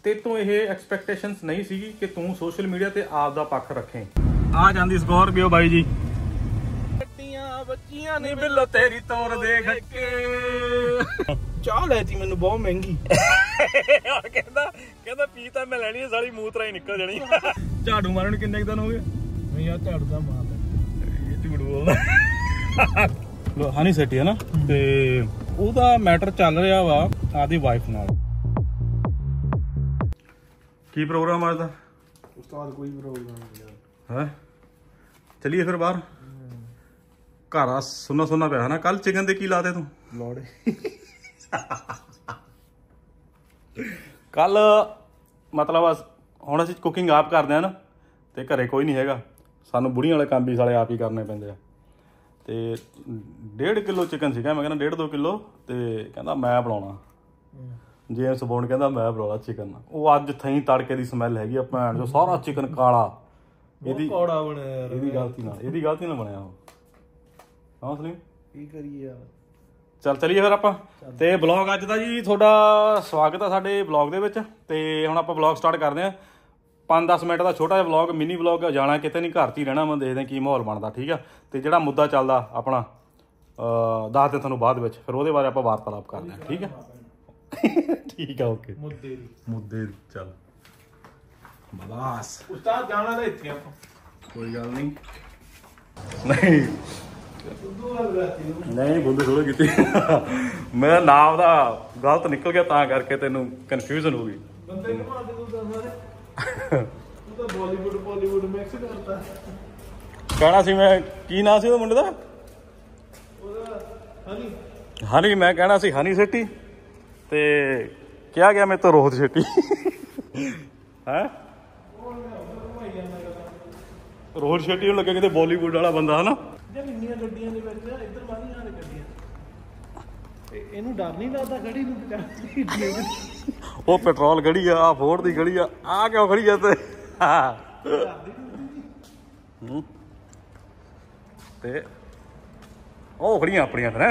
तेतों ये एक्सपैक्टेशनस नहीं सी कि तू सोशल मीडिया ते आप दा पक्ष रखें। आ जांदी स्कॉर्पियो बाई जी, बच्चियां ने बिल्लो तेरी तौर देख के चाह लेती मैनू बहुत महंगी। कहंदा पी तां मैं लैनी है साली मूतरा ही निकल जानी। झाड़ू मारन किन्ने दिन हो गए? मैं यार झाड़ू दा मार ले, ये झूठ बोलदा। हनी सिटी है ना, ते ਉਹਦਾ ਮੈਟਰ ਚੱਲ ਰਿਹਾ ਵਾ ਆਦੀ ਵਾਈਫ ਨਾਲ। ਕੀ ਪ੍ਰੋਗਰਾਮ ਅੱਜ ਦਾ ਉਸਤਾਦ? ਕੋਈ ਪ੍ਰੋਗਰਾਮ ਨਹੀਂ ਯਾਰ। ਹੈ ਚਲੀਏ ਫਿਰ ਬਾਹਰ। ਘਰ ਆ ਸੁੰਨਾ ਸੁੰਨਾ ਪਿਆ ਨਾ। ਕੱਲ ਚਿਕਨ ਦੇ ਕੀ ਲਾਦੇ ਤੂੰ? ਲੋੜੇ ਕੱਲ ਮਤਲਬ ਹੁਣ ਅਸੀਂ ਕੁਕਿੰਗ ਆਪ ਕਰਦੇ ਆ ਨਾ, ਤੇ ਘਰੇ ਕੋਈ ਨਹੀਂ ਹੈਗਾ, ਸਾਨੂੰ ਬੁੜੀਆਂ ਵਾਲੇ ਕੰਮ ਵੀ ਸਾਲੇ ਆਪ ਹੀ ਕਰਨੇ ਪੈਂਦੇ ਆ। ਤੇ 1.5 ਕਿਲੋ ਚਿਕਨ ਸੀਗਾ, ਮੈਂ ਕਹਿੰਦਾ 1.5-2 ਕਿਲੋ, ਤੇ ਕਹਿੰਦਾ ਮੈਂ ਬਣਾਉਣਾ। ਜੇਮਸ ਬੌਂਡ ਕਹਿੰਦਾ ਮੈਂ ਬਣਾਉਣਾ ਚਿਕਨ। ਉਹ ਅੱਜ ਥਈ ਤੜਕੇ ਦੀ ਸਮੈਲ ਹੈਗੀ ਆ ਭੈਣ ਜੋ, ਸਾਰਾ ਚਿਕਨ ਕਾਲਾ। ਇਹਦੀ ਕੌੜਾ ਬਣਿਆ ਯਾਰ, ਇਹਦੀ ਗਲਤੀ ਨਾਲ ਬਣਿਆ ਉਹ। ਹਾਂ ਸਲੀਮ ਕੀ ਕਰੀਏ ਯਾਰ। ਚੱਲ ਚਲੀਏ ਫਿਰ ਆਪਾਂ। ਤੇ ਬਲੌਗ ਅੱਜ ਦਾ ਜੀ ਤੁਹਾਡਾ ਸਵਾਗਤ ਆ ਸਾਡੇ ਬਲੌਗ ਦੇ ਵਿੱਚ। ਤੇ ਹੁਣ ਆਪਾਂ ਬਲੌਗ ਸਟਾਰਟ ਕਰਦੇ ਹਾਂ। 5-10 ਮਿੰਟ ਦਾ ਛੋਟਾ ਜਿਹਾ ਬਲੌਗ, ਮਿਨੀ ਬਲੌਗ। ਜਾਣਾ ਕਿਤੇ ਨਹੀਂ, ਘਰ 'ਚ ਹੀ ਰਹਿਣਾ। ਮੈਂ ਦੇਖਦੇ ਕੀ ਮਾਹੌਲ ਬਣਦਾ, ਠੀਕ ਆ। ਤੇ ਜਿਹੜਾ ਮੁੱਦਾ ਚੱਲਦਾ ਆਪਣਾ ਦੱਸਦੇ ਤੁਹਾਨੂੰ ਬਾਅਦ ਵਿੱਚ, ਫਿਰ ਉਹਦੇ ਬਾਰੇ ਆਪਾਂ ਵਾਰਤਾਲਾਪ ਕਰਦੇ ਹਾਂ, ਠੀਕ ਆ। ਠੀਕ ਆ, ਓਕੇ। ਮੁੱਦੇ ਦੀ ਚੱਲ ਬਸ। ਉਸਤਾਦ ਜਾਣਾ ਤਾਂ ਇੱਥੇ ਆਪਾਂ, ਕੋਈ ਗੱਲ ਨਹੀਂ। ਨਹੀਂ ਬੁੱਧ ਥੋੜ੍ਹੀ ਕੀਤੀ। ਮੇਰਾ ਨਾਮ ਦਾ ਗਲਤ ਨਿਕਲ ਗਿਆ, ਤਾਂ ਕਰਕੇ ਤੈਨੂੰ ਕਨਫਿਊਜ਼ਨ ਹੋ ਗਈ। ਬੰਦੇ ਘੁਮਾ ਦੇ ਤੂੰ ਸਾਰੇ, ਤੂੰ ਤਾਂ ਬਾਲੀਵੁੱਡ ਮਿਕਸ ਕਰਤਾ। ਕਹਿਣਾ ਸੀ ਮੈਂ, ਕੀ ਨਾਂ ਸੀ ਉਹ ਮੁੰਡੇ ਦਾ? ਉਹਦਾ ਹਨੀ। ਮੈਂ ਕਹਿਣਾ ਸੀ ਹਨੀ ਸਿਟੀ, ਤੇ ਕਿਹਾ ਗਿਆ ਮੇਰੇ ਤੋਂ ਰੋਹਤ ਸਿਟੀ। ਹੈ ਰੋਹਤ ਸ਼ੈਟੀ ਨੂੰ ਲੱਗੇ ਕਿਤੇ ਬਾਲੀਵੁੱਡ ਵਾਲਾ ਬੰਦਾ, ਹਨਾ। ਜਦ ਇੰਨੀਆਂ ਗੱਡੀਆਂ ਦੇ ਵਿੱਚ ਇੱਧਰ ਮਾਰੀਆਂ ਨੇ ਗੱਡੀਆਂ, ਇਹਨੂੰ ਡਰ ਨਹੀਂ ਲੱਗਦਾ ਗੱਡੀ ਨੂੰ ਬਚਾਉਣ? ਉਹ ਪੈਟਰੋਲ ਗੜੀ ਆ, ਫੋਰਡ ਦੀ ਗੜੀ ਆ, ਆ ਕਿਉਂ ਖੜੀ ਆ ਤੇ? ਤੇ ਉਹ ਖੜੀਆਂ ਆਪਣੀਆਂ ਫਿਰ।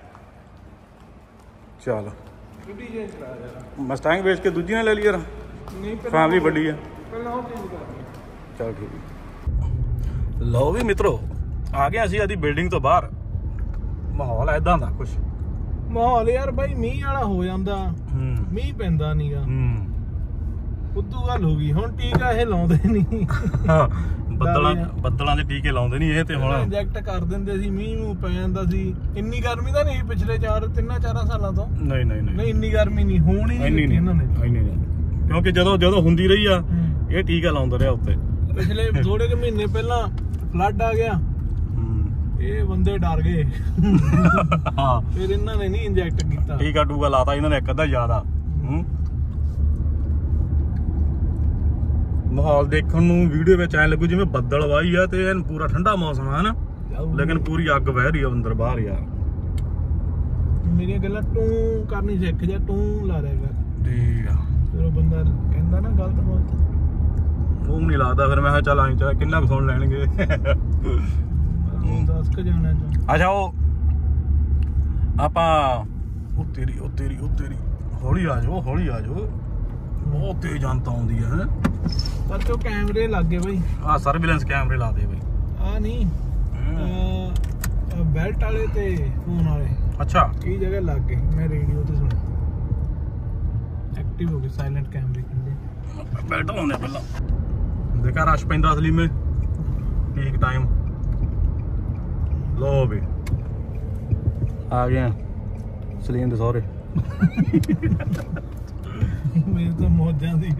ਚੱਲ ਗੱਡੀ ਚੇਂਜ ਕਰਾ ਯਾਰ। ਮਸਟੈਂਗ ਵੇਚ ਕੇ ਦੂਜੀ ਨਾਲ ਲੈ ਲਈ ਯਾਰ, ਨਹੀਂ ਫੈਮਿਲੀ ਵੱਡੀ ਆ। ਪਹਿਲਾਂ ਉਹ ਚੇਂਜ ਕਰਨੀ। ਚਲ ਠੀਕ। ਲਓ ਵੀ ਮਿੱਤਰੋ, ਆ ਗਏ ਅਸੀਂ ਆਦੀ ਬਿਲਡਿੰਗ ਤੋਂ ਬਾਹਰ। ਮਾਹੌਲ ਐਦਾਂ ਦਾ ਕੁਛ ਮਾਹੌਲ ਯਾਰ ਬਾਈ ਮੀਂਹ ਵਾਲਾ ਹੋ ਜਾਂਦਾ, ਮੀਂਹ ਪੈਂਦਾ ਨੀਗਾ। ਉਦੋਂ ਗੱਲ ਹੋ ਗਈ। ਹੁਣ ਟੀਕਾ ਇਹ ਲਾਉਂਦੇ ਨਹੀਂ, ਬੱਦਲਾਂ ਦੇ ਟੀਕੇ ਲਾਉਂਦੇ ਨਹੀਂ ਇਹ। ਤੇ ਹੁਣ ਇੰਜੈਕਟ ਕਰ ਦਿੰਦੇ ਸੀ, ਮੀਂਹ ਨੂੰ ਪੈ ਜਾਂਦਾ ਸੀ। ਇੰਨੀ ਗਰਮੀ ਤਾਂ ਨਹੀਂ ਪਿਛਲੇ 3-4 ਸਾਲਾਂ ਤੋਂ। ਨਹੀਂ ਇੰਨੀ ਗਰਮੀ ਨਹੀਂ ਹੋਣੀ ਨਹੀਂ ਇਹਨਾਂ ਨੇ, ਕਿਉਂਕਿ ਜਦੋਂ ਹੁੰਦੀ ਰਹੀ ਆ ਇਹ ਟੀਕਾ ਲਾਉਂਦਾ ਰਿਹਾ ਉੱਤੇ। ਪਿਛਲੇ ਥੋੜੇ ਕੁ ਮਹੀਨੇ ਪਹਿਲਾਂ ਫਲੱਡ ਆ ਗਿਆ, ਇਹ ਬੰਦੇ ਡਰ ਗਏ। ਫਿਰ ਇਹਨਾਂ ਨੇ ਨਹੀਂ ਇੰਜੈਕਟ ਕੀਤਾ, ਟੀਕਾ ਟੂਕਾ ਲਾਤਾ ਇਹਨਾਂ ਨੇ ਇੱਕ ਅੱਧਾ ਜ਼ਿਆਦਾ। ਮਾਹੌਲ ਦੇਖਣ ਨੂੰ ਵੀਡੀਓ ਵਿੱਚ ਐ ਲੱਗੂ ਜਿਵੇਂ ਬੱਦਲ ਵਾਈ ਆ ਤੇ ਪੂਰਾ ਠੰਡਾ ਮੌਸਮ ਆ ਨਾ, ਲੇਕਿਨ ਪੂਰੀ ਅੱਗ ਵਹਿ ਰਹੀ ਆ ਅੰਦਰ ਬਾਹਰ ਯਾਰ। ਮੇਰੀਆਂ ਗੱਲਾਂ ਟੂੰ ਕਰਨੀ ਸਿੱਖ ਜਾ, ਟੂੰ ਲਾ ਦੇਗਾ ਠੀਕ ਆ। ਫਿਰ ਉਹ ਬੰਦਾ ਕਹਿੰਦਾ ਨਾ ਗਲਤ ਬੋਲਦਾ, ਉਹ ਨਹੀਂ ਲੱਗਦਾ। ਫਿਰ ਮੈਂ ਕਿਹਾ ਚੱਲ ਆਈ ਚਾ ਕਿੰਨਾ ਕੁ ਸੁਣ ਲੈਣਗੇ। 10 ਕ ਜਾਣਾ ਚ। ਅੱਛਾ ਉਹ ਆਪਾਂ ਉਹ ਤੇਰੀ ਹੌਲੀ ਆ ਜਾਓ, ਬਹੁਤ ਤੇਜ਼ ਜਨਤਾ ਆਉਂਦੀ ਹੈ। ਪਰ ਤੇ ਕੈਮਰੇ ਲੱਗ ਗਏ ਬਈ, ਆ ਸਰਵੇਲੈਂਸ ਕੈਮਰੇ ਲਾ ਦੇ ਬਈ। ਆ ਨਹੀਂ ਬੈਲਟ ਵਾਲੇ ਤੇ ਫੋਨ ਵਾਲੇ। ਅੱਛਾ ਕਈ ਜਗ੍ਹਾ ਲੱਗ ਗਏ, ਮੈਂ ਰੇਡੀਓ ਤੇ ਸੁਣਿਆ। ਐਕਟਿਵ ਹੋ ਗਏ ਸਾਇਲੈਂਟ ਕੈਮਰੇ ਕਿੰਨੇ। ਬੈਲਟ ਲਾਉਂਦੇ ਪਹਿਲਾਂ, ਦੇਖਾ ਰਸ਼ ਪੈਂਦਾ ਅਸਲੀ ਮੇ ਪੀਕ ਟਾਈਮ। ਲੋ ਵੀ ਆ ਗਏ ਸਲੀਮ ਦੇ ਸਹੁਰੇ। ਮੇਰੇ ਤਾਂ ਮੌਜਾਂ ਦੀ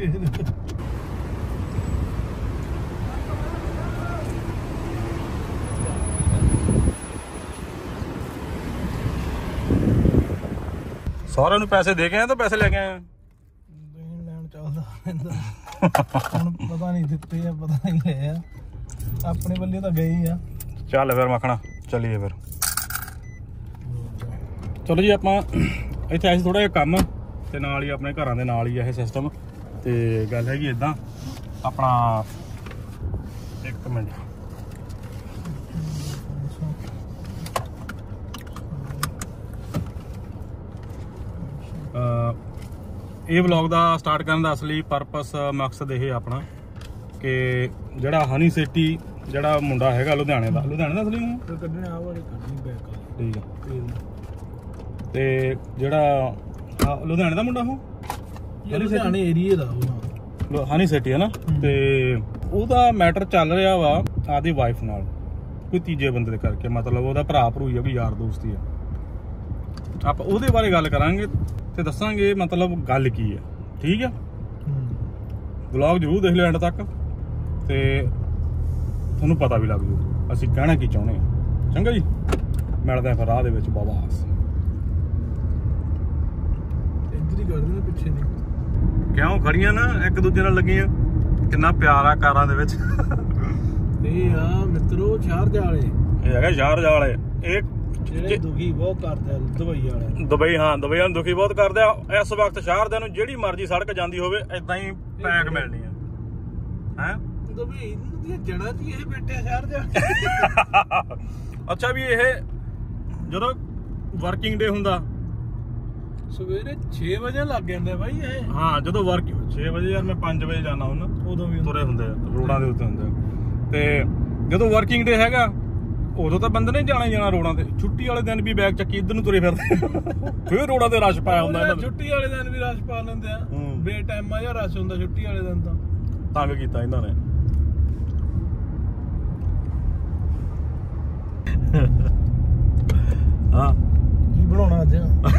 ਸਹੁਰੇ ਨੂੰ ਪੈਸੇ ਦੇ ਕੇ ਆਏ ਤਾਂ ਪੈਸੇ ਲੈ ਕੇ ਆਏ? ਦੇਣ ਲੈਣ ਚੱਲਦਾ ਰਹਿੰਦਾ। ਹੁਣ ਪਤਾ ਨਹੀਂ ਦਿੱਤੇ ਆ, ਪਤਾ ਨਹੀਂ ਗਏ ਆ, ਆਪਣੇ ਵੱਲੇ ਤਾਂ ਗਏ ਹੀ ਆ। ਚੱਲ ਫਿਰ ਮੱਖਣਾ ਚੱਲੀਏ ਫਿਰ। ਚਲੋ ਜੀ ਆਪਾਂ ਇੱਥੇ ਆਏ ਸੀ ਥੋੜਾ ਜਿਹਾ ਕੰਮ, ਤੇ ਨਾਲ ਹੀ ਆਪਣੇ ਘਰਾਂ ਦੇ ਨਾਲ ਹੀ ਇਹ ਸਿਸਟਮ। ਤੇ ਗੱਲ ਹੈਗੀ ਇਦਾਂ, ਆਪਣਾ ਇੱਕ ਮਿੰਟ, ਇਹ ਵਲੌਗ ਦਾ ਸਟਾਰਟ ਕਰਨ ਦਾ ਅਸਲੀ ਪਰਪਸ ਮਕਸਦ ਇਹ ਆਪਣਾ ਕਿ ਜਿਹੜਾ ਹਨੀ ਸਿਟੀ ਜਿਹੜਾ ਮੁੰਡਾ ਹੈਗਾ ਲੁਧਿਆਣੇ ਦਾ ਅਸਲੀ ਨੂੰ ਕੱਢਣੇ ਆ ਵਾਲੇ ਕੱਢਣੀ ਬੈਕ ਠੀਕ ਆ ਤੇ ਜਿਹੜਾ ਲੁਧਿਆਣੇ ਦਾ ਮੁੰਡਾ ਉਹ ਲੁਧਿਆਣੇ ਏਰੀਏ ਦਾ ਉਹ ਹਨੀ ਸਿਟੀ ਹੈ ਨਾ ਤੇ ਉਹਦਾ ਮੈਟਰ ਚੱਲ ਰਿਹਾ ਵਾ ਆਦੀ ਵਾਈਫ ਨਾਲ ਕੋਈ ਤੀਜੇ ਬੰਦੇ ਦੇ ਕਰਕੇ ਮਤਲਬ ਉਹਦਾ ਭਰਾ ਭਰੂਈ ਆ ਕੋਈ ਯਾਰ ਦੋਸਤ ਹੀ ਆ ਆਪਾਂ ਉਹਦੇ ਬਾਰੇ ਗੱਲ ਕਰਾਂਗੇ ਤੇ ਦੱਸਾਂਗੇ ਮਤਲਬ ਗੱਲ ਕੀ ਹੈ ਠੀਕ ਆ ਵਲੌਗ ਜ਼ਰੂਰ ਦੇਖ ਲਿਓ ਐਂਡ ਤੱਕ ਤੇ ਤੁਹਾਨੂੰ ਪਤਾ ਵੀ ਲੱਗ ਜੂ ਅਸੀਂ ਕਹਿਣਾ ਕੀ ਚਾਹੁੰਦੇ ਆ ਚੰਗਾ ਜੀ ਮਿਲਦੇ ਆ ਫਿਰ ਰਾਹ ਦੇ ਵਿੱਚ ਬਾਬਾਸ ਇੱਧਰ ਹੀ ਕਰਦੇ ਨੇ ਪਿੱਛੇ ਦੀ ਕਿਉਂ ਖੜੀਆਂ ਨਾ ਇੱਕ ਦੂਜੇ ਨਾਲ ਲੱਗੀਆਂ ਕਿੰਨਾ ਪਿਆਰ ਆ ਕਾਰਾਂ ਦੇ ਵਿੱਚ ਇਹ ਆ ਮਿੱਤਰੋ ਸ਼ਾਰਜਾ ਵਾਲੇ ਇਹ ਹੈਗਾ ਸ਼ਾਰਜਾ ਵਾਲੇ ਇਹ ਜਿਹੜੇ ਦੁਖੀ ਬਹੁਤ ਕਰਦੇ ਆ ਦੁਬਈ ਵਾਲੇ ਦੁਬਈ ਹਾਂ ਦੁਬਈਆਂ ਨੂੰ ਦੁਖੀ ਬਹੁਤ ਕਰਦੇ ਆ ਇਸ ਵਕਤ ਸ਼ਾਰਜਾ ਨੂੰ ਜਿਹੜੀ ਮਰਜ਼ੀ ਸੜਕ ਜਾਂਦੀ ਹੋਵੇ ਇਦਾਂ ਹੀ ਪੈਕ ਮਿਲਣੀ ਆ ਹੈ ਦੁਬਈ ਦੀਆਂ ਜੜ੍ਹਾਂ 'ਚ ਇਹ ਬੈਠੇ ਸ਼ਾਰਜਾ ਅੱਛਾ ਵੀ ਇਹ ਜਦੋਂ ਵਰਕਿੰਗ ਡੇ ਹੁੰਦਾ ਸਵੇਰੇ 6 ਵਜੇ ਲੱਗ ਜਾਂਦੇ ਬਾਈ ਇਹ ਹਾਂ ਜਦੋਂ 6 ਵਜੇ ਯਾਰ ਮੈਂ 5 ਵਜੇ ਜਾਣਾ ਹੁੰਦਾ ਉਦੋਂ ਵੀ ਤੁਰੇ ਹੁੰਦੇ ਆ ਰੋਡਾਂ ਦੇ ਉੱਤੇ ਹੁੰਦੇ ਆ ਤੇ ਜਦੋਂ ਵਰਕਿੰਗ ਡੇ ਹੈਗਾ ਉਦੋਂ ਤਾਂ ਬੰਦੇ ਨੇ ਜਾਣਾ ਹੀ ਜਾਣਾ ਰੋਡਾਂ ਤੇ ਛੁੱਟੀ ਵਾਲੇ ਦਿਨ ਵੀ ਬੈਗ ਚੱਕੀ ਇੱਧਰ ਨੂੰ ਤੁਰੇ ਫਿਰਦੇ ਫਿਰ ਰੋਡਾਂ ਤੇ ਰਸ਼ ਪਾਇਆ ਹੁੰਦਾ ਇਹਨਾਂ ਨੇ ਛੁੱਟੀ ਵਾਲੇ ਦਿਨ ਵੀ ਰਸ਼ ਪਾ ਲੈਂਦੇ ਆ ਬੇ ਟਾਈਮਾ ਜਾਂ ਰਸ਼ ਹੁੰਦਾ ਛੁੱਟੀ ਵਾਲੇ ਦਿਨ ਤਾਂ ਤੰਗ ਕੀਤਾ ਇਹਨਾਂ ਨੇ ਹਾਂ ਕੀ ਬਣਾਉਣਾ ਅੱਜ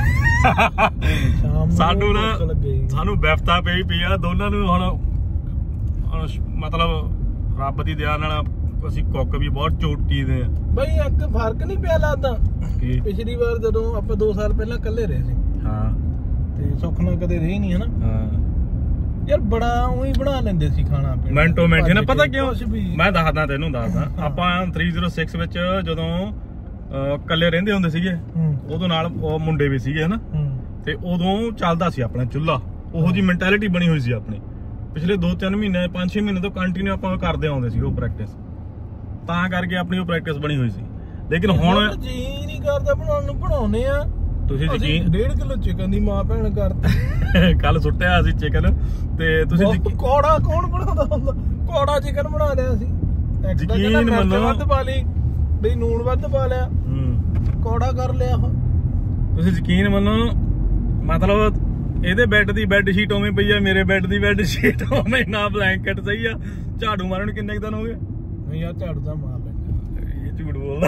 ਸਾਨੂੰ ਵਿਫਤਾ ਪਈ ਆ ਦੋਨਾਂ ਨੂੰ ਹੁਣ ਮਤਲਬ ਰੱਬ ਦੀ ਦਇਆ ਨਾਲ ਅਸੀਂ ਕੁੱਕ ਵੀ ਬਹੁਤ ਚੋਟੀ ਦੇ ਆ ਬਈ ਇੱਕ ਫਰਕ ਨਹੀਂ ਪਿਆ ਲੱਗਦਾ ਪਿਛਲੀ ਵਾਰ ਜਦੋਂ ਆਪਾਂ 2 ਸਾਲ ਪਹਿਲਾਂ ਇਕੱਲੇ ਰਹੇ ਸੀ ਹਾਂ ਤੇ ਸੁੱਖ ਨਾਲ ਕਦੇ ਰਹੇ ਨਹੀਂ ਹਨਾ ਹਾਂ ਯਾਰ ਬੜਾ ਉਹੀ ਬਣਾ ਲੈਂਦੇ ਸੀ ਖਾਣਾ ਪੀਣਾ ਮਿੰਟੋ ਮਿੰਟ ਨਾ ਪਤਾ ਕਿਉਂ ਮੈਂ ਦੱਸਦਾ ਤੈਨੂੰ ਆਪਾਂ 306 ਵਿੱਚ ਜਦੋਂ ਇਕੱਲੇ ਰਹਿੰਦੇ ਹੁੰਦੇ ਸੀਗੇ ਉਦੋਂ ਨਾਲ ਉਹ ਮੁੰਡੇ ਵੀ ਸੀਗੇ ਹਨਾ ਤੇ ਉਦੋਂ ਚੱਲਦਾ ਸੀ ਆਪਣਾ ਚੁੱਲ੍ਹਾ ਉਹੋ ਜੀ ਮੈਂਟੈਲਿਟੀ ਬਣੀ ਹੋਈ ਸੀ ਆਪਣੀ ਪਿਛਲੇ 2-3 ਮਹੀਨੇ 5-6 ਮਹੀਨੇ ਤੋਂ ਕੰਟੀਨਿਊ ਆਪਾਂ ਕਰਦੇ ਆਉਂਦੇ ਸੀ ਉਹ ਪ੍ਰੈਕਟਿਸ ਤਾਂ ਕਰਕੇ ਆਪਣੀ ਉਹ ਪ੍ਰੈਕਟਿਸ ਬਣੀ ਹੋਈ ਸੀ ਲੇਕਿਨ ਹੁਣ ਜੀ ਨਹੀਂ ਕਰਦਾ ਬਣਾਉਣ ਨੂੰ ਬਣਾਉਨੇ ਆ ਤੁਸੀਂ ਯਕੀਨ 1.5 ਕਿਲੋ ਚਿਕਨ ਦੀ ਮਾਂ ਭੈਣ ਕਰਤੀ ਕੱਲ ਸੁੱਟਿਆ ਅਸੀਂ ਚਿਕਨ ਤੇ ਤੁਸੀਂ ਕੋੜਾ ਕੌਣ ਬਣਾਉਂਦਾ ਹੁੰਦਾ ਕੋੜਾ ਚਿਕਨ ਬਣਾ ਲਿਆ ਸੀ ਯਕੀਨ ਮੰਨੋ ਵੱਧ ਪਾ ਲਈ ਬਈ ਨੂਣ ਵੱਧ ਪਾ ਲਿਆ ਕੋੜਾ ਕਰ ਲਿਆ ਤੁਸੀਂ ਯਕੀਨ ਮੰਨੋ ਮਤਲਬ ਇਹਦੇ ਬੈੱਡ ਦੀ ਬੈੱਡ ਸ਼ੀਟ ਉਵੇਂ ਪਈ ਆ ਮੇਰੇ ਬੈੱਡ ਦੀ ਬੈੱਡ ਸ਼ੀਟ ਉਵੇਂ ਨਾ ਬਲੈਂਕਟ ਸਹੀ ਆ ਝਾੜੂ ਮਾਰਨ ਨੂੰ ਕਿੰਨੇ ਦਿਨ ਹੋ ਗਏ ਨਹੀਂ ਯਾਰ ਝਾੜੂ ਤਾਂ ਮਾਰ ਲੈ ਇਹ ਝੂਠ ਬੋਲਦਾ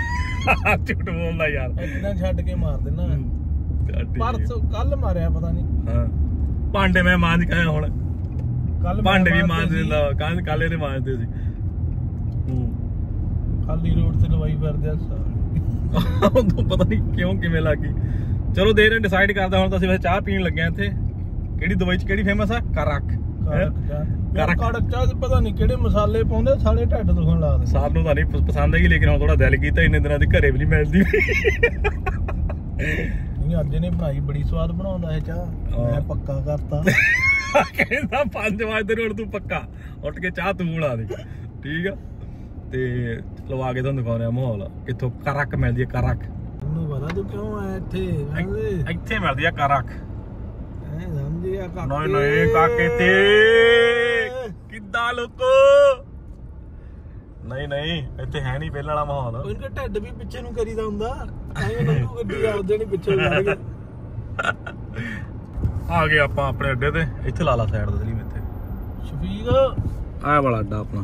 ਯਾਰ ਇੱਕ ਦਿਨ ਛੱਡ ਕੇ ਮਾਰ ਦੇਣਾ ਪਰਸੋਂ ਕੱਲ ਮਾਰਿਆ ਪਤਾ ਨਹੀਂ ਹਾਂ ਭਾਂਡੇ ਮੈਂ ਮਾਂਜ ਕੇ ਆਇਆ ਹੁਣ ਕੱਲ ਭਾਂਡੇ ਵੀ ਮਾਂਜ ਦਿੰਦਾ ਕੱਲ ਇਹਨੇ ਮਾਂਜਦੇ ਸੀ ਖਾਲੀ ਰੋਡ ਤੇ ਲਵਾਈ ਫਿਰਦੇ ਆ ਉਦੋਂ ਪਤਾ ਨਹੀਂ ਕਿਉਂ ਕਿਵੇਂ ਲੱਗ ਗਈ ਚਲੋ ਦੇਰ ਨੇ ਡਿਸਾਈਡ ਕਰਦਾ ਹੁਣ ਤਾਂ ਅਸੀਂ ਵੈਸੇ ਚਾਹ ਪੀਣ ਲੱਗੇ ਆ ਇੱਥੇ ਕਿਹੜੀ ਦੁਬਈ ਚ ਕਿਹੜੀ ਫੇਮਸ ਆ ਕਰਕ ਚਾਹ ਪਤਾ ਨਹੀਂ ਕਿਹੜੇ ਮਸਾਲੇ ਪਾਉਂਦੇ ਸਾਲੇ ਢੱਡ ਦੁਖਣ ਲਾ ਦੇ ਸਾਨੂੰ ਤਾਂ ਨਹੀਂ ਪਸੰਦ ਹੈਗੀ ਲੇਕਿਨ ਹੁਣ ਥੋੜਾ ਦਿਲ ਕੀਤਾ ਇੰਨੇ ਦਿਨਾਂ ਦੀ ਘਰੇ ਵੀ ਨਹੀਂ ਮਿਲਦੀ ਨਹੀਂ ਅੱਜ ਨੇ ਬਣਾਈ ਬੜੀ ਸਵਾਦ ਬਣਾਉਂਦਾ ਇਹ ਚਾਹ ਮੈਂ ਪੱਕਾ ਕਰਤਾ ਕਹਿੰਦਾ 5 ਵਜੇ ਰੋਡ ਤੂੰ ਪੱਕਾ ਉੱਠ ਕੇ ਚਾਹ ਤੂੰ ਬਣਾ ਦੇ ਠੀਕ ਆ ਤੇ ਲਵਾ ਕੇ ਤੁਹਾਨੂੰ ਦਿਖਾਉਣਾ ਮਾਹੌਲ ਕਿੱਥੋਂ ਕਰਕ ਮਿਲਦੀ ਹੈ ਕਰਕ ਤੈਨੂੰ ਪਤਾ ਤੂੰ ਕਿਉਂ ਆਇਆ ਇੱਥੇ ਮਿਲਦੀ ਆ ਕਰਕ ਸਮਝਿਆ ਨਹੀਂ ਨਹੀਂ ਕਾਕੇ ਤੇ ਕਿੱਦਾਂ ਲੋਕੋ ਨਹੀਂ ਨਹੀਂ ਇੱਥੇ ਹੈ ਨਹੀਂ ਪਹਿਲਾਂ ਵਾਲਾ ਮਾਹੌਲ ਉਹਨਕੇ ਢੱਡ ਵੀ ਪਿੱਛੇ ਨੂੰ ਕਰੀਦਾ ਹੁੰਦਾ ਐਂ ਨੰਗੂ ਗੱਡੀ ਆਪਦੇ ਨਹੀਂ ਪਿੱਛੇ ਲੱਗ ਗਏ ਆ ਗਏ ਆਪਾਂ ਆਪਣੇ ਅੱਡੇ ਤੇ ਇੱਥੇ ਲਾ ਲਾ ਸਾਈਡ ਤੇ ਇੱਥੇ ਸ਼ਫੀਕ ਆਹ ਵਾਲਾ ਅੱਡਾ ਆਪਣਾ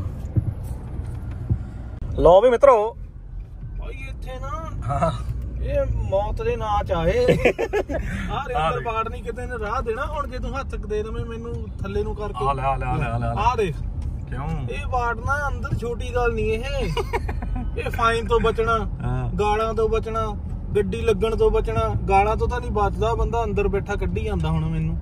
ਲਓ ਵੀ ਮਿੱਤਰੋ ਭਾਈ ਇੱਥੇ ਨਾ ਹਾਂ ਇਹ ਮੌਤ ਦੇ ਨਾਂ ਚ ਆਏ ਆਹ ਰੇਂਦਰ ਬਾੜ ਨਹੀਂ ਕਿਤੇ ਨੇ ਰਾਹ ਦੇਣਾ ਹੁਣ ਜੇ ਤੂੰ ਹੱਥ ਦੇ ਦਵੇਂ ਮੈਨੂੰ ਥੱਲੇ ਨੂੰ ਕਰਕੇ ਆ ਲੈ ਆਹ ਦੇਖ ਕਿਉਂ ਇਹ ਬਾੜ ਨਾ ਅੰਦਰ ਛੋਟੀ ਗੱਲ ਨਹੀਂ ਇਹ ਫਾਈਨ ਤੋਂ ਬਚਣਾ ਗਾਲਾਂ ਤੋਂ ਬਚਣਾ ਗੱਡੀ ਲੱਗਣ ਤੋਂ ਬਚਣਾ ਗਾਲਾਂ ਤੋਂ ਤਾਂ ਨਹੀਂ ਬਚਦਾ ਬੰਦਾ ਅੰਦਰ ਬੈਠਾ ਕੱਢੀ ਜਾਂਦਾ ਹੁਣ ਮੈਨੂੰ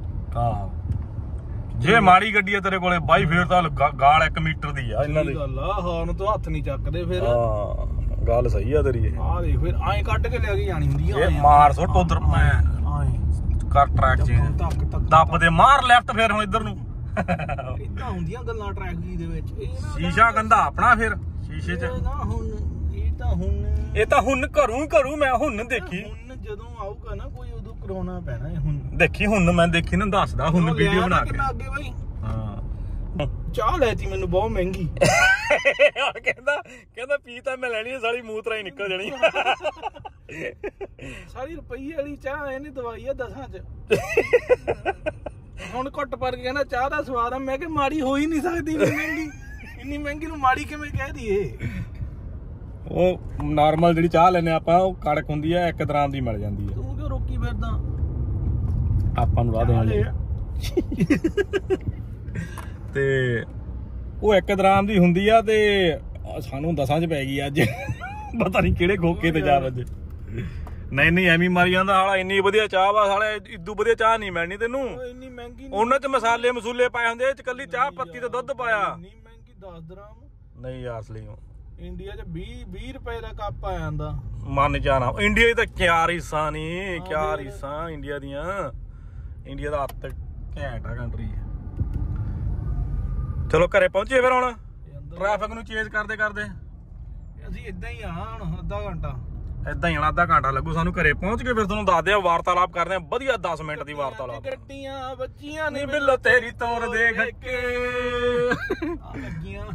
ਜੇ ਮਾੜੀ ਗੱਡੀ ਆ ਤੇਰੇ ਕੋਲੇ ਬਾਈ ਫੇਰ ਤਾਂ ਗਾਲ 1 ਮੀਟਰ ਦੀ ਆ ਇਹਨਾਂ ਦੀ ਗੱਲ ਆ ਹਾਰਨ ਤੋਂ ਹੱਥ ਨਹੀਂ ਚੱਕਦੇ ਫਿਰ ਗੱਲ ਸਹੀ ਆ ਤੇਰੀ ਇਹ ਆ ਦੇਖ ਫਿਰ ਐਂ ਕੱਢ ਕੇ ਲੈ ਕੇ ਜਾਣੀ ਹੁੰਦੀ ਆ ਇਹ ਮਾਰ ਸੁੱਟ ਉਧਰ ਮੈਂ ਕਰ ਟਰੈਕ ਚੇਂਜ ਦੱਬ ਦੇ ਮਾਰ ਲੈਫਟ ਫੇਰ ਹੁਣ ਇੱਧਰ ਨੂੰ ਇਦਾਂ ਹੁੰਦੀਆਂ ਗੱਲਾਂ ਟਰੈਕ ਜੀ ਦੇ ਵਿੱਚ ਸ਼ੀਸ਼ਾ ਗੰਦਾ ਆਪਣਾ ਫਿਰ ਸ਼ੀਸ਼ੇ 'ਚ ਇਹ ਤਾਂ ਹੁਣ ਘਰੂ ਮੈਂ ਹੁਣ ਦੇਖੀ ਹੁਣ ਜਦੋਂ ਆਊਗਾ ਨਾ ਕੋਈ ਉਦੋਂ ਕਰਾਉਣਾ ਪੈਣਾ ਹੁਣ। ਦੇਖੀ ਹੁਣ ਮੈਂ ਦੇਖੀ ਨਾ ਦੱਸਦਾ ਹੁਣ ਵੀਡੀਓ ਬਣਾ ਕੇ। ਕਿੰਨਾ ਅੱਗੇ ਬਾਈ? ਹਾਂ ਚਾਹ ਲੈਤੀ ਮੈਨੂੰ ਬਹੁਤ ਮਹਿੰਗੀ। ਕਹਿੰਦਾ ਪੀ ਤਾਂ ਮੈਂ ਲੈਣੀ ਸਾਲੀ ਮੂੰਹ ਤਰਾ ਹੀ ਨਿਕਲ ਜਾਣੀ। ਸਾਰੀ ਰੁਪਈਏ ਵਾਲੀ ਚਾਹ ਇਹਨੇ ਦਵਾਈ ਆ 10 ਚ। ਹੁਣ ਘੁੱਟ ਪਰ ਕੇ ਕਹਿੰਦਾ ਚਾਹ ਦਾ ਸਵਾਦ ਆ। ਮੈਂ ਕਿਹਾ ਮਾੜੀ ਹੋ ਹੀ ਨਹੀਂ ਸਕਦੀ ਇੰਨੀ ਮਹਿੰਗੀ। ਇੰਨੀ ਮਹਿੰਗੀ ਨੂੰ ਮਾੜੀ ਕਿਵੇਂ ਕਹਿ ਦਈਏ? ਉਹ ਨਾਰਮਲ ਜਿਹੜੀ ਚਾਹ ਲੈਨੇ ਆਪਾਂ ਉਹ ਕੜਕ ਹੁੰਦੀ ਆ 1 ਦਰਾਮ ਦੀ ਮਿਲ ਜਾਂਦੀ ਆ। ਤੂੰ ਕਿਉਂ ਰੋਕੀ ਫਿਰਦਾ? ਆਪਾਂ ਨੂੰ ਰਾਹ ਦੇਣ ਤੇ ਉਹ 1 ਦਰਾਮ ਦੀ ਹੁੰਦੀ ਆ ਤੇ ਸਾਨੂੰ 10 ਚ ਪੈ ਗਈ ਅੱਜ। ਪਤਾ ਨਹੀਂ ਕਿਹੜੇ ਖੋਕੇ ਤੇ ਜਾ ਵੱਜੇ। ਨਹੀਂ ਐਵੇਂ ਮਾਰੀ ਜਾਂਦਾ ਹਾਲਾ। ਇੰਨੀ ਵਧੀਆ ਚਾਹ ਵਾ ਸਾਲੇ, ਇਦੋਂ ਵਧੀਆ ਚਾਹ ਨਹੀਂ ਮਿਲਣੀ ਤੈਨੂੰ। ਇੰਨੀ ਮਹਿੰਗੀ ਉਹਨਾਂ ਚ ਮਸਾਲੇ ਪਾਏ ਹੁੰਦੇ, ਇਹ ਚ ਕੱਲੀ ਚਾਹ ਪੱਤੀ ਤੇ ਦੁੱਧ ਪਾਇਆ। ਇੰਨੀ ਮਹਿੰਗੀ 10 ਦਰਾਮ ਨਹੀਂ ਯਾਰ ਅਸਲੀ ਇੰਡੀਆ ਚ 20 ਰੁਪਏ ਦਾ ਕੱਪ ਆ ਜਾਂਦਾ। ਮਨ ਜਾਣਾ ਇੰਡੀਆ ਦੀ ਤਾਂ ਕਿਆ ਰੀਸਾਂ ਨਹੀਂ, ਕਿਆ ਰੀਸਾਂ ਇੰਡੀਆ ਦੀਆਂ। ਇੰਡੀਆ ਦਾ ਹੱਥ ਘੈਂਟ ਆ ਕੰਟਰੀ। ਚਲੋ ਘਰੇ ਪਹੁੰਚੇ ਫਿਰ ਹੁਣ ਟ੍ਰੈਫਿਕ ਨੂੰ ਚੇਂਜ ਕਰਦੇ ਅਸੀਂ ਇਦਾਂ ਹੀ ਆਣਾ ਹੁਣ ਅੱਧਾ ਘੰਟਾ। ਏਦਾਂ ਹੀ ਆਣਾ, ਅੱਧਾ ਘੰਟਾ ਲੱਗੂ ਸਾਨੂੰ। ਘਰੇ ਪਹੁੰਚ ਕੇ ਫਿਰ ਤੁਹਾਨੂੰ ਦੱਸਦੇ ਆ, ਵਾਰਤਾਲਾਪ ਕਰਦੇ ਆ ਵਧੀਆ 10 ਮਿੰਟ ਦੀ ਵਾਰਤਾਲਾਪ। ਗੱਡੀਆਂ ਬੱਚੀਆਂ ਨੇ ਬਿੱਲ ਤੇਰੀ ਤੋਰ ਦੇਖ ਕੇ ਲੱਗੀਆਂ।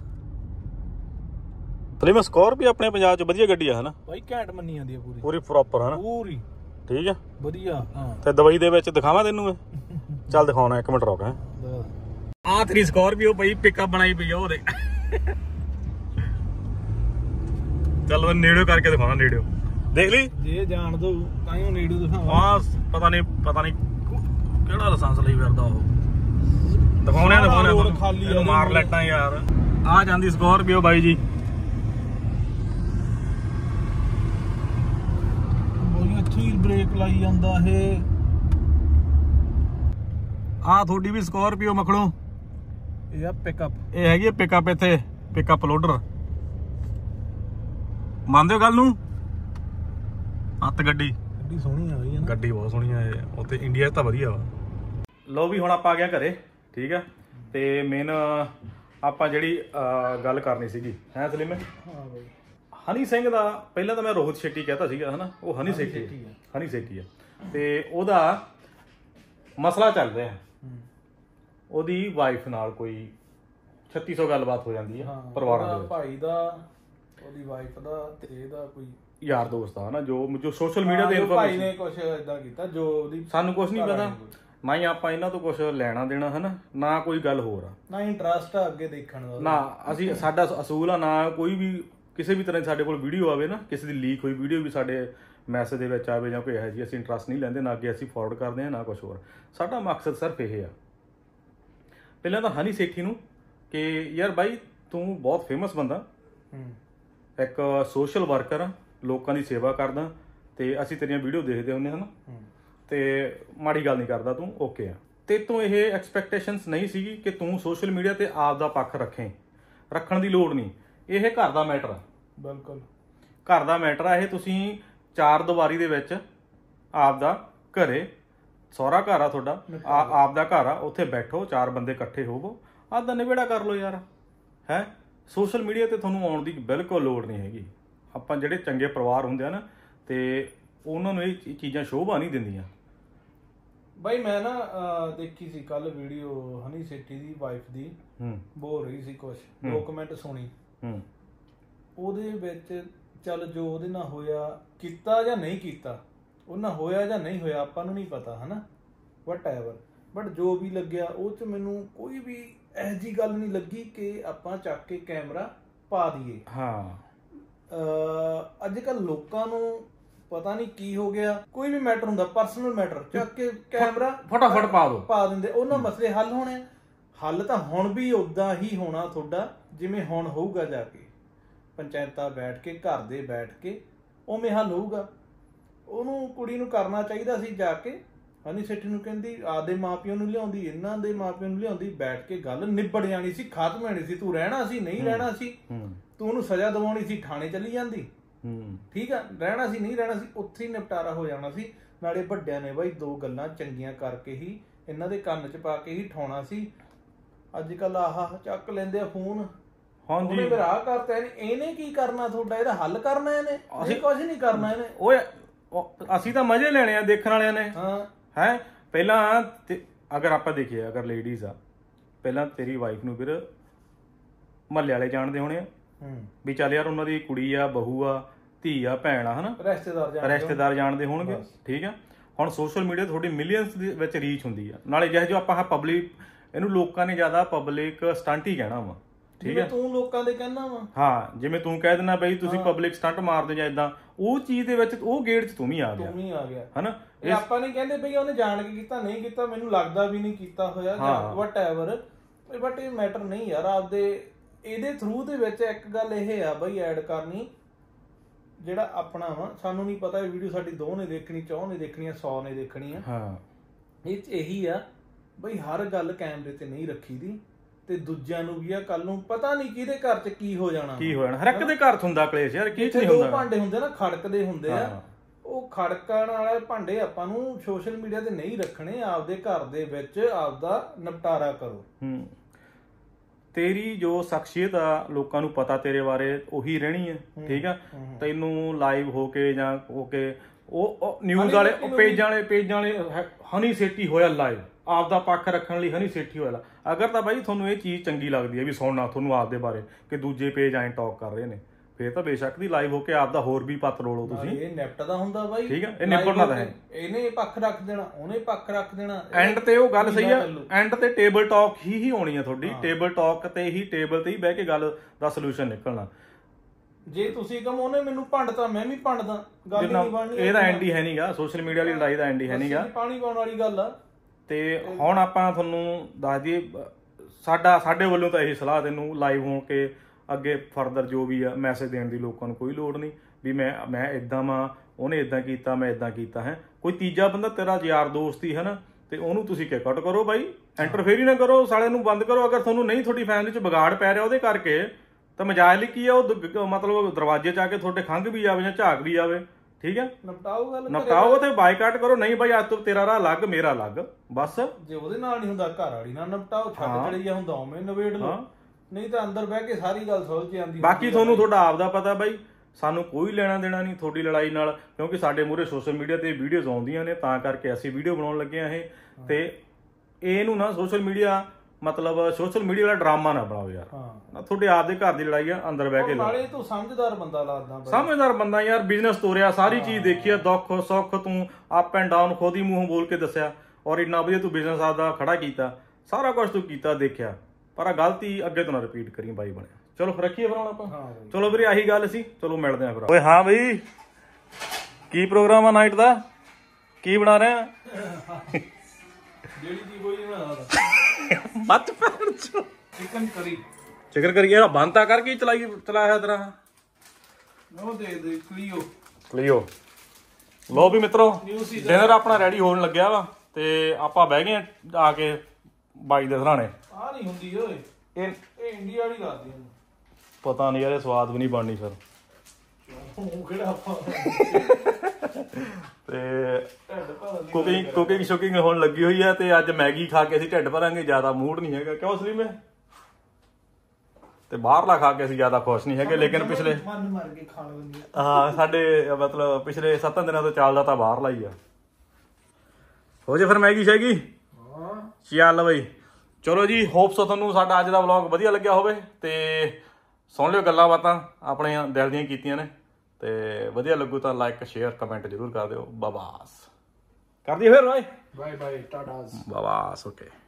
ਮੈਂ ਸਕੋਰਪੀਓ ਆਪਣੇ ਪੰਜਾਬ ਚ ਵਧੀਆ ਗੱਡੀ ਆ ਹਨਾ ਬਾਈ, ਘੈਂਟ ਮੰਨੀ ਜਾਂਦੀ ਆ ਪੂਰੀ ਪ੍ਰੋਪਰ ਹਨਾ, ਪੂਰੀ ਠੀਕ ਆ ਵਧੀਆ। ਹਾਂ ਤੇ ਦੁਬਈ ਦੇ ਵਿੱਚ ਦਿਖਾਵਾਂ ਤੈਨੂੰ ਮੈਂ? ਚੱਲ ਦਿਖਾਉਣਾ, 1 ਮਿੰਟ ਰੁਕ। ਆ ਤੇਰੀ ਸਕੋਰਪੀਓ ਪਈ ਪਿਕਅਪ ਬਣਾਈ ਪਈ ਆ ਉਹਦੇ। ਚੱਲ ਮੈਂ ਨੇੜਿਓ ਕਰਕੇ ਦਿਖਾਉਣਾ, ਨੇੜਿਓ ਦੇਖ ਲਈ ਜੇ ਜਾਣ ਦੋ ਤਾਂ ਹੀ ਨੇੜੂ ਦਿਖਾਵਾਂ। ਆ ਪਤਾ ਨਹੀਂ ਕਿਹੜਾ ਲਾਇਸੈਂਸ ਲਈ ਫਿਰਦਾ ਉਹ। ਦਿਖਾਉਣੇ ਖਾਲੀ ਮਾਰ ਲੈਟਾਂ ਯਾਰ। ਆ ਜਾਂਦੀ ਸਕੋਰਪੀਓ ਬਾਈ ਜੀ। ਇੱਥੇ ਬ੍ਰੇਕ ਲਾਈ ਜਾਂਦਾ ਇਹ। ਆ ਤੁਹਾਡੀ ਵੀ ਸਕੋਰਪੀਓ ਮਖੜੋ। ਇਹ ਆ ਪਿਕਅਪ। ਇਹ ਹੈਗੀ ਪਿਕਅਪ, ਇੱਥੇ ਪਿਕਅਪ ਲੋਡਰ। ਮੰਨਦੇ ਹੋ ਗੱਲ ਨੂੰ? ਹੱਥ ਗੱਡੀ ਸੋਹਣੀ ਆ ਗਈ। ਗੱਡੀ ਬਹੁਤ ਸੋਹਣੀ ਆ ਇਹ। ਉੱਥੇ ਇੰਡੀਆ 'ਚ ਤਾਂ ਵਧੀਆ ਵਾ। ਲਓ ਵੀ ਹੁਣ ਆਪਾਂ ਆ ਗਏ ਘਰੇ, ਠੀਕ ਆ। ਤੇ ਮੇਨ ਆਪਾਂ ਜਿਹੜੀ ਗੱਲ ਕਰਨੀ ਸੀਗੀ ਹੈ ਸਲੀਮ। ਹਾਂ ਬਾਈ, ਹਨੀ ਸਿੰਘ ਦਾ ਪਹਿਲਾਂ ਤਾਂ ਮੈਂ ਰੋਹਿਤ ਸ਼ੈਟੀ ਕਹਤਾ ਸੀਗਾ ਹਨਾ, ਉਹ ਹਨੀ ਸੇਠੀ ਆ। ਤੇ ਉਹਦਾ ਮਸਲਾ ਚੱਲ ਰਿਹਾ। ਉਹਦੀ ਵਾਈਫ ਨਾਲ ਕੋਈ 3600 ਗੱਲਬਾਤ ਹੋ ਜਾਂਦੀ ਹੈ ਪਰਿਵਾਰਾਂ ਦੇ ਵਿੱਚ। ਭਾਈ ਦਾ, ਉਹਦੀ ਵਾਈਫ ਦਾ ਤੇ ਇਹਦਾ ਕੋਈ ਯਾਰ ਦੋਸਤ ਆ ਹਨਾ, ਜੋ ਸੋਸ਼ਲ ਮੀਡੀਆ ਤੇ ਭਾਈ ਨੇ ਕੁਝ ਇਦਾਂ ਕੀਤਾ ਜੋ ਉਹਦੀ ਸਾਨੂੰ ਕੁਝ ਨਹੀਂ ਪਤਾ। ਨਾ ਹੀ ਆਪਾਂ ਇਹਨਾਂ ਤੋਂ ਕੁਝ ਲੈਣਾ ਦੇਣਾ ਹਨਾ, ਨਾ ਕੋਈ ਗੱਲ ਹੋਰ ਆ, ਨਾ ਇੰਟਰਸਟ ਆ ਅੱਗੇ ਦੇਖਣ ਦਾ। ਨਾ ਅਸੀਂ, ਸਾਡਾ ਅਸੂਲ ਆ ਨਾ ਕੋਈ ਵੀ ਕਿਸੇ ਵੀ ਤਰ੍ਹਾਂ ਦੀ ਸਾਡੇ ਕੋਲ ਵੀਡੀਓ ਆਵੇ ਨਾ, ਕਿਸੇ ਦੀ ਲੀਕ ਹੋਈ ਵੀਡੀਓ ਵੀ ਸਾਡੇ ਮੈਸੇਜ ਦੇ ਵਿੱਚ ਆਵੇ ਜਾਂ ਕੋਈ ਇਹੋ ਜਿਹੀ, ਅਸੀਂ ਇੰਟਰਸਟ ਨਹੀਂ ਲੈਂਦੇ, ਨਾ ਅੱਗੇ ਅਸੀਂ ਫਾਰਵਰਡ ਕਰਦੇ ਹਾਂ ਨਾ ਕੁਝ ਹੋਰ। ਸਾਡਾ ਮਕਸਦ ਸਿਰਫ ਇਹ ਆ, ਪਹਿਲਾਂ ਤਾਂ ਹਨੀ ਸੇਠੀ ਨੂੰ ਕਿ ਯਾਰ ਬਾਈ ਤੂੰ ਬਹੁਤ ਫੇਮਸ ਬੰਦਾ, ਇੱਕ ਸੋਸ਼ਲ ਵਰਕਰ ਆ, ਲੋਕਾਂ ਦੀ ਸੇਵਾ ਕਰਦਾ ਤੇ ਅਸੀਂ ਤੇਰੀਆਂ ਵੀਡੀਓ ਦੇਖਦੇ ਹੁੰਦੇ ਹਨ ਤੇ ਮਾੜੀ ਗੱਲ ਨਹੀਂ ਕਰਦਾ ਤੂੰ, ਓਕੇ ਆ। ਤੇ ਤੂੰ ਇਹ ਐਕਸਪੈਕਟੇਸ਼ਨਸ ਨਹੀਂ ਸੀਗੀ ਕਿ ਤੂੰ ਸੋਸ਼ਲ ਮੀਡੀਆ ਤੇ ਆਪ ਦਾ ਪੱਖ ਰੱਖਣ ਦੀ ਲੋੜ ਨਹੀਂ। ਇਹ ਘਰ ਦਾ ਮੈਟਰ ਆ, ਬਿਲਕੁਲ ਘਰ ਦਾ ਮੈਟਰ ਆ ਇਹ। ਤੁਸੀਂ 4 ਦੀਵਾਰੀ ਦੇ ਵਿੱਚ ਆਪ ਦਾ ਘਰੇ, ਸਹੁਰਾ ਘਰ ਆ ਤੁਹਾਡਾ, ਆਪ ਦਾ ਘਰ ਆ, ਉੱਥੇ ਬੈਠੋ, 4 ਬੰਦੇ ਇਕੱਠੇ ਹੋਵੋ, ਆਪ ਦਾ ਨਿਬੇੜਾ ਕਰ ਲਓ ਯਾਰ। ਹੈ ਸੋਸ਼ਲ ਮੀਡੀਆ ਤੇ ਤੁਹਾਨੂੰ ਆਉਣ ਦੀ ਬਿਲਕੁਲ ਲੋੜ ਨਹੀਂ ਹੈਗੀ। ਆਪਾਂ ਜਿਹੜੇ ਚੰਗੇ ਪਰਿਵਾਰ ਹੁੰਦੇ ਆ ਨਾ, ਤੇ ਉਹਨਾਂ ਨੂੰ ਇਹ ਚੀਜ਼ਾਂ ਸ਼ੋਭਾ ਨਹੀਂ ਦਿੰਦੀਆਂ। ਬਾਈ ਮੈਂ ਨਾ ਦੇਖੀ ਸੀ ਕੱਲ ਵੀਡੀਓ ਹਨੀ ਸੇਠੀ ਦੀ ਵਾਈਫ ਦੀ, ਬੋਲ ਰਹੀ ਸੀ ਕੁਛ, 2 ਕਮੈਂਟ ਸੁਣੀ ਉਹਦੇ ਵਿੱਚ। ਚੱਲ ਜੋ ਉਹਦੇ ਨਾਲ ਹੋਇਆ, ਕੀਤਾ ਜਾਂ ਨਹੀਂ ਕੀਤਾ, ਉਹਨਾਂ ਹੋਇਆ ਜਾਂ ਨਹੀਂ ਹੋਇਆ ਆਪਾਂ ਨੂੰ ਨਹੀਂ ਪਤਾ ਹਨਾ, ਵਟ ਐਵਰ, ਬਟ ਜੋ ਵੀ ਲੱਗਿਆ ਉਹ 'ਚ ਮੈਨੂੰ ਕੋਈ ਵੀ ਇਹੋ ਜਿਹੀ ਗੱਲ ਨਹੀਂ ਲੱਗੀ ਕਿ ਆਪਾਂ ਚੱਕ ਕੇ ਕੈਮਰਾ ਪਾ ਦਈਏ। ਹਾਂ ਅੱਜ ਕੱਲ ਲੋਕਾਂ ਨੂੰ ਪਤਾ ਨਹੀਂ ਕੀ ਹੋ ਗਿਆ, ਕੋਈ ਵੀ ਮੈਟਰ ਹੁੰਦਾ ਪਰਸਨਲ ਮੈਟਰ, ਚੱਕ ਕੇ ਕੈਮਰਾ ਫਟਾਫਟ ਪਾ ਦਿੰਦੇ, ਉਹਨਾਂ ਮਸਲੇ ਹੱਲ ਹੋਣੇ। ਹੱਲ ਤਾਂ ਹੁਣ ਵੀ ਉਦਾਂ ਹੀ ਹੋਣਾ ਤੁਹਾਡਾ ਜਿਵੇਂ ਹੁਣ ਹੋਊਗਾ, ਜਾ ਕੇ ਪੰਚਾਇਤਾਂ ਬੈਠ ਕੇ, ਘਰ ਦੇ ਬੈਠ ਕੇ, ਉਵੇਂ ਹੱਲ ਹੋਊਗਾ। ਉਹਨੂੰ ਕੁੜੀ ਨੂੰ ਕਰਨਾ ਚਾਹੀਦਾ ਸੀ ਜਾ ਕੇ, ਹਨੀ ਸੇਠੀ ਨੂੰ ਕਹਿੰਦੀ ਆਪਦੇ ਮਾਪਿਆਂ ਨੂੰ ਲਿਆਉਂਦੀ, ਇਹਨਾਂ ਦੇ ਮਾਪਿਆਂ ਨੂੰ ਲਿਆਉਂਦੀ, ਬੈਠ ਕੇ ਗੱਲ ਨਿਬੜ ਜਾਣੀ ਸੀ, ਖਤਮ ਹੋਣੀ ਸੀ। ਤੂੰ ਰਹਿਣਾ ਸੀ, ਨਹੀਂ ਰਹਿਣਾ ਸੀ, ਤੂੰ ਉਹਨੂੰ ਸਜ਼ਾ ਦਿਵਾਉਣੀ ਸੀ, ਥਾਣੇ ਚਲੀ ਜਾਂਦੀ, ਠੀਕ ਆ, ਰਹਿਣਾ ਸੀ, ਨਹੀਂ ਰਹਿਣਾ ਸੀ, ਉੱਥੇ ਹੀ ਨਿਪਟਾਰਾ ਹੋ ਜਾਣਾ ਸੀ। ਨਾਲੇ ਵੱਡਿਆਂ ਨੇ ਬਾਈ 2 ਗੱਲਾਂ ਚੰਗੀਆਂ ਕਰਕੇ ਹੀ ਇਹਨਾਂ ਦੇ ਕੰਨ 'ਚ ਪਾ ਕੇ ਹੀ ਠਾਉਣਾ ਸੀ। ਅੱਜ ਕੱਲ ਆਹ ਚੱਕ ਲੈਂਦੇ ਆ ਫੋਨ, ਉਹਨੇ ਮੇਰਾ ਆਹ ਕਰਤਾ, ਇਹਨੇ ਕੀ ਕਰਨਾ ਤੁਹਾਡਾ, ਇਹਦਾ ਹੱਲ ਕਰਨਾ, ਇਹਨੇ ਅਸੀਂ ਕੁਝ ਨਹੀਂ ਕਰਨਾ। ਇਹਨੇ ਅਸੀਂ ਤਾਂ ਮਜ਼ੇ ਲੈਣੇ ਆ ਦੇਖਣ ਵਾਲਿਆਂ ਨੇ ਹਾਂ ਹੈ। ਪਹਿਲਾਂ ਅਗਰ ਆਪਾਂ ਦੇਖੀਏ, ਅਗਰ ਲੇਡੀਜ਼ ਆ, ਪਹਿਲਾਂ ਤੇਰੀ ਵਾਈਫ ਨੂੰ ਫਿਰ ਮਹੱਲੇ ਵਾਲੇ ਜਾਣਦੇ ਹੋਣੇ ਆ ਵੀ ਚੱਲ ਯਾਰ ਉਹਨਾਂ ਦੀ ਕੁੜੀ ਆ, ਬਹੂ ਆ, ਧੀ ਆ, ਭੈਣ ਆ, ਹਨਾ, ਰਿਸ਼ਤੇਦਾਰ ਜਾਣਦੇ ਹੋਣਗੇ। ਠੀਕ ਆ। ਹੁਣ ਸੋਸ਼ਲ ਮੀਡੀਆ ਤੁਹਾਡੀ ਮਿਲੀਅਨਸ ਦੇ ਵਿੱਚ ਰੀਚ ਹੁੰਦੀ ਆ। ਨਾਲੇ ਜਿਹੋ ਜਿਹਾ ਆਪਾਂ ਪਬਲਿਕ, ਇਹਨੂੰ ਲੋਕਾਂ ਨੇ ਜ਼ਿਆਦਾ ਪਬਲਿਕ ਸਟੰਟ ਹੀ ਕਹਿਣਾ ਵਾ। ਠੀਕ ਹੈ, ਤੂੰ ਲੋਕਾਂ ਦੇ ਕਹਿਣਾ ਵਾ। ਹਾਂ, ਜਿਵੇਂ ਤੂੰ ਕਹਿ ਦਿੰਦਾ ਬਈ ਤੁਸੀਂ ਪਬਲਿਕ ਸਟੰਟ ਮਾਰਦੇ ਜਾਂ ਇਦਾਂ, ਉਹ ਚੀਜ਼ ਦੇ ਵਿੱਚ ਉਹ ਗੇੜ 'ਚ ਤੂੰ ਵੀ ਆ ਗਿਆ ਹਨਾ। ਇਹ ਆਪਾਂ ਨਹੀਂ ਕਹਿੰਦੇ ਬਈ ਉਹਨੇ ਜਾਣ ਕੇ ਕੀਤਾ, ਨਹੀਂ ਕੀਤਾ, ਮੈਨੂੰ ਲੱਗਦਾ ਵੀ ਨਹੀਂ ਕੀਤਾ ਹੋਇਆ ਜਾਂ ਵਟ ਐਵਰ, ਬਟ ਇਹ ਮੈਟਰ ਨਹੀਂ ਯਾਰ। ਆਪਦੇ ਇਹਦੇ ਥਰੂ ਦੇ ਵਿੱਚ ਇੱਕ ਗੱਲ ਇਹ ਆ ਬਈ ਐਡ ਕਰਨੀ, ਜਿਹੜਾ ਆਪਣਾ ਵਾ, ਸਾਨੂੰ ਨਹੀਂ ਪਤਾ ਇਹ ਵੀਡੀਓ ਸਾਡੀ 2 ਨੇ ਦੇਖਣੀ, 4 ਨੇ ਦੇਖਣੀ, 100 ਨੇ ਦੇਖਣੀ ਆ। ਹਾਂ, ਇਹ 'ਚ ਇਹੀ ਆ ਬਈ ਹਰ ਗੱਲ ਕੈਮਰੇ ਤੇ ਨਹੀਂ ਰੱਖੀ ਦੀ, ਤੇ ਦੂਜਿਆਂ ਨੂੰ ਵੀ ਆ ਕੱਲ ਨੂੰ ਪਤਾ ਨਹੀਂ ਕਿਹਦੇ ਘਰ 'ਚ ਕੀ ਹੋ ਜਾਣਾ। ਹਰ ਇੱਕ ਦੇ ਘਰ 'ਚ ਹੁੰਦਾ ਕਲੇਸ਼ ਯਾਰ, ਕੀ ਨਹੀਂ ਹੁੰਦਾ। 2 ਭਾਂਡੇ ਹੁੰਦੇ ਨਾ ਖੜਕਦੇ ਹੁੰਦੇ ਆ, ਉਹ ਖੜਕਣ ਵਾਲੇ ਭਾਂਡੇ ਆਪਾਂ ਨੂੰ ਸੋਸ਼ਲ ਮੀਡੀਆ ਤੇ ਨਹੀਂ ਰੱਖਣੇ, ਆਪਦੇ ਘਰ ਦੇ ਵਿੱਚ ਆਪਦਾ ਨਿਪਟਾਰਾ ਕਰੋ। ਤੇਰੀ ਜੋ ਸ਼ਖਸੀਅਤ ਆ ਲੋਕਾਂ ਨੂੰ ਪਤਾ ਤੇਰੇ ਬਾਰੇ ਉਹੀ ਰਹਿਣੀ ਹੈ। ਠੀਕ ਆ। ਤੈਨੂੰ ਲਾਈਵ ਹੋ ਕੇ ਜਾਂ ਹੋ ਕੇ ਉਹ ਨਿਊਜ਼ ਵਾਲੇ ਪੇਜਾਂ ਵਾਲੇ ਹਨੀ ਸੇਟੀ ਹੋਇਆ ਲਾਈਵ ਆਪਦਾ ਪੱਖ ਰੱਖਣ ਲਈ ਹਨੀ ਸੇਟੀ ਹੋਇਆ। ਅਗਰ ਤਾਂ ਬਾਈ ਤੁਹਾਨੂੰ ਇਹ ਚੀਜ਼ ਚੰਗੀ ਲੱਗਦੀ ਹੈ ਵੀ ਸੁਣਨਾ ਤੁਹਾਨੂੰ ਆਪਦੇ ਬਾਰੇ ਕਿ ਦੂਜੇ ਪੇਜ ਐਂ ਟਾਕ ਕਰ ਰਹੇ ਨੇ, ਫੇਰ ਤਾਂ ਬੇਸ਼ੱਕ ਦੀ ਲਾਈਵ ਹੋ ਕੇ ਆਪਦਾ ਹੋਰ ਵੀ ਪੱਤ ਰੋਲੋ ਤੁਸੀਂ। ਇਹ ਨਿਪਟ ਦਾ ਹੁੰਦਾ ਬਾਈ। ਠੀਕ ਆ। ਇਹ ਨਿਪਟਣਾ ਤਾਂ ਹੈ। ਇਹਨੇ ਪੱਖ ਰੱਖ ਦੇਣਾ, ਉਹਨੇ ਪੱਖ ਰੱਖ ਦੇਣਾ। ਐਂਡ ਤੇ ਉਹ ਗੱਲ ਸਹੀ ਆ, ਐਂਡ ਤੇ ਟੇਬਲ ਟਾਕ ਹੀ ਹੋਣੀ ਆ ਤੁਹਾਡੀ। ਟੇਬਲ ਟਾਕ ਤੇ ਹੀ, ਟੇਬਲ ਤੇ ਹੀ ਬਹਿ ਕੇ ਗੱਲ ਦਾ ਸੋਲੂਸ਼ਨ ਨਿਕਲਣਾ। ਜੇ ਤੁਸੀਂ ਕਹੋ ਉਹਨੇ ਮੈਨੂੰ ਭੰਡਤਾ ਮੈਂ ਵੀ ਭੰਡਦਾ, ਗੱਲ ਨਹੀਂ ਬਣਨੀ। ਇਹਦਾ ਐਂਡ ਹੀ ਹੈ ਨਹੀਂਗਾ, ਸੋਸ਼ਲ ਮੀਡੀਆ ਵਾਲੀ ਲੜਾਈ ਦਾ ਐਂਡ ਹੀ ਹੈ ਨਹੀਂਗਾ, ਪਾਣੀ ਪਾਉਣ ਵਾਲੀ ਗੱਲ ਆ। ਤੇ ਹੁਣ ਆਪਾਂ ਤੁਹਾਨੂੰ ਦੱਸ ਦਈਏ, ਸਾਡੇ ਵੱਲੋਂ ਤਾਂ ਇਹ ਸਲਾਹ, ਤੈਨੂੰ ਲਾਈਵ ਹੋ ਕੇ ਅੱਗੇ ਫਰਦਰ ਜੋ ਵੀ ਆ ਮੈਸੇਜ ਦੇਣ ਦੀ ਲੋਕਾਂ ਨੂੰ ਕੋਈ ਲੋੜ ਨਹੀਂ ਵੀ ਮੈਂ ਇਦਾਂ ਵਾਂ, ਉਹਨੇ ਇਦਾਂ ਕੀਤਾ, ਮੈਂ ਇਦਾਂ ਕੀਤਾ ਹੈ। ਕੋਈ ਤੀਜਾ ਬੰਦਾ ਤੇਰਾ ਯਾਰ ਦੋਸਤ ਹੀ ਹੈ ਨਾ, ਤੇ ਉਹਨੂੰ ਤੁਸੀਂ ਕਿਕ ਆਊਟ ਕਰੋ ਬਾਈ, ਇੰਟਰਫੇਅਰ ਹੀ ਨਾ ਕਰੋ, ਸਾਲੇ ਨੂੰ ਬੰਦ ਕਰੋ। ਅਗਰ ਤੁਹਾਨੂੰ ਨਹੀਂ, ਤੁਹਾਡੀ ਫੈਮਿਲੀ 'ਚ ਵਿਗਾੜ ਪੈ ਰਿਹਾ ਉਹਦੇ ਕਰਕੇ, ਤਾਂ ਮਜਾਲ ਲਈ ਕੀ ਆ, ਉਹ ਮਤਲਬ ਦਰਵਾਜ਼ੇ 'ਚ ਆ ਕੇ ਤੁਹਾਡੇ ਖੰਘ ਵੀ ਆਵੇ ਜਾਂ ਝਾਕ ਵੀ ਆਵੇ। ਠੀਕ ਹੈ, ਨਿਪਟਾਓ ਤੇ ਬਾਈਕਾਟ ਕਰੋ। ਨਹੀਂ ਬਾਈ ਅੱਜ ਤੋਂ ਤੇਰਾ ਰਾਹ ਅਲੱਗ, ਮੇਰਾ ਅਲੱਗ, ਬਸ। ਜੇ ਉਹਦੇ ਨਾਲ ਨਹੀਂ ਹੁੰਦਾ ਘਰ ਵਾਲੀ ਨਾਲ ਨਿਪਟਾਓ, ਛੱਡ ਚੜੀਆ ਹੁੰਦਾ ਉਵੇਂ ਨਵੇੜ ਲਓ, ਨਹੀਂ ਤਾਂ ਅੰਦਰ ਬਹਿ ਕੇ ਸਾਰੀ ਗੱਲ ਸੁਲਝ ਜਾਂਦੀ। ਬਾਕੀ ਤੁਹਾਨੂੰ ਤੁਹਾਡਾ ਆਪਦਾ ਪਤਾ ਬਾਈ, ਸਾਨੂੰ ਕੋਈ ਲੈਣਾ ਦੇਣਾ ਨਹੀਂ ਤੁਹਾਡੀ ਲੜਾਈ ਨਾਲ, ਕਿਉਂਕਿ ਸਾਡੇ ਮੂਹਰੇ ਸੋਸ਼ਲ ਮੀਡੀਆ ਤੇ ਵੀਡੀਓਜ਼ ਆਉਂਦੀਆਂ ਨੇ, ਤਾਂ ਕਰਕੇ ਅਸੀਂ ਵੀਡੀਓ ਬਣਾਉਣ ਲੱਗੇ ਆ ਇਹ। ਤੇ ਇਹਨੂੰ ਨਾ ਸੋਸ਼ਲ ਮੀਡੀਆ ਵਾਲਾ ਡਰਾਮਾ ਨਾ ਬਣਾਓ ਯਾਰ। ਤੁਹਾਡੇ ਆਪਦੇ ਘਰ ਦੀ ਲੜਾਈ ਆ, ਅੰਦਰ ਬਹਿ ਕੇ ਨਾਲੇ ਤੂੰ ਸਮਝਦਾਰ ਬੰਦਾ ਲੱਗਦਾ, ਸਮਝਦਾਰ ਬੰਦਾ ਯਾਰ, ਬਿਜ਼ਨਸ ਤੋਰਿਆ, ਸਾਰੀ ਚੀਜ਼ ਦੇਖੀ ਆ, ਦੁੱਖ ਸੁੱਖ ਤੂੰ ਅਪ ਐਂਡ ਡਾਊਨ ਖੁਦ ਹੀ ਮੂੰਹੋਂ ਬੋਲ ਕੇ ਦੱਸਿਆ, ਔਰ ਇੰਨਾ ਵਧੀਆ ਤੂੰ ਬਿਜ਼ਨਸ ਆਪਦਾ ਖੜਾ ਕੀਤਾ, ਸਾਰਾ ਕੁਝ ਤੂੰ ਕੀਤਾ, ਦੇਖਿਆ। ਪਰ ਆ ਗਲਤੀ ਅੱਗੇ ਤੋਂ ਨਾ ਰਿਪੀਟ ਕਰੀ ਬਾਈ ਬਣਿਆ। ਚਲੋ ਫਿਰ ਰੱਖੀਏ ਫਿਰ ਹੁਣ ਆਪਾਂ। ਚਲੋ ਵੀਰੇ ਆਹੀ ਗੱਲ ਸੀ, ਚਲੋ ਮਿਲਦੇ ਆ ਫਿਰ। ਓਏ ਹਾਂ ਬਈ, ਕੀ ਪ੍ਰੋਗਰਾਮ ਆ ਨਾਈਟ ਦਾ, ਕੀ ਬਣਾ ਰਹੇ ਆ? ਜਿਹੜੀ ਚੀਜ਼ ਕੋਈ ਨਹੀਂ ਬਣਾਦਾ ਮੱਤ ਪੈਣ ਚ ਚਿਕਨ ਕਰੀ ਯਾਰ, ਬੰਤਾ ਕਰਕੇ ਚਲਾਇਆ ਤੇਰਾ ਉਹ ਦੇ ਕਲੀਓ। ਲੋ ਵੀ ਮਿੱਤਰੋ, ਡਿਨਰ ਆਪਣਾ ਰੈਡੀ ਹੋਣ ਲੱਗਿਆ ਵਾ, ਤੇ ਆਪਾਂ ਬਹਿ ਗਏ ਆ ਕੇ ਬਾਈ ਦੇ ਸਰਾਣੇ। ਆ ਨਹੀਂ ਹੁੰਦੀ ਓਏ, ਇਹ ਇੰਡੀਆ ਵਾਲੀ ਲੱਗਦੀ ਹੈ। ਪਤਾ ਨਹੀਂ ਯਾਰ, ਇਹ ਸਵਾਦ ਵੀ ਨਹੀਂ ਬਣਨੀ ਫਿਰ। ਤੇ ਕੁਕਿੰਗ ਸ਼ੁਕਿੰਗ ਹੋਣ ਲੱਗੀ ਹੋਈ ਆ, ਤੇ ਅੱਜ ਮੈਗੀ ਖਾ ਕੇ ਅਸੀਂ ਢਿੱਡ ਭਰਾਂਗੇ, ਜ਼ਿਆਦਾ ਮੂਡ ਨਹੀਂ ਹੈਗਾ। ਕਿਉਂ ਸਲੀਮ ਹੈ? ਤੇ ਬਾਹਰਲਾ ਖਾ ਕੇ ਅਸੀਂ ਜ਼ਿਆਦਾ ਖੁਸ਼ ਨਹੀਂ ਹੈਗੇ, ਲੇਕਿਨ ਪਿਛਲੇ ਸਾਡੇ ਮਤਲਬ ਪਿਛਲੇ 7 ਦਿਨਾਂ ਤੋਂ ਚੱਲਦਾ ਤਾਂ ਬਾਹਰਲਾ ਹੀ ਆ। ਹੋ ਜੇ ਫਿਰ ਮੈਗੀ ਸ਼ੈਗੀ। ਚੱਲ ਬਈ, ਚਲੋ ਜੀ, ਹੋਪਸ ਤੁਹਾਨੂੰ ਸਾਡਾ ਅੱਜ ਦਾ ਵਲੌਗ ਵਧੀਆ ਲੱਗਿਆ ਹੋਵੇ, ਤੇ ਸੁਣ ਲਿਓ ਗੱਲਾਂ ਬਾਤਾਂ ਆਪਣੀਆਂ ਦਿਲ ਦੀਆਂ ਕੀਤੀਆਂ ਨੇ, ਤੇ ਵਧੀਆ ਲੱਗੂ ਤਾਂ ਲਾਈਕ ਸ਼ੇਅਰ ਕਮੈਂਟ ਜ਼ਰੂਰ ਕਰ ਦਿਓ। ਬਾਬਾਸ ਕਰ ਦਈਏ ਫਿਰ। ਬਾਏ ਬਾਏ, ਟਾਟਾ, ਬਾਬਾਸ, ਓਕੇ।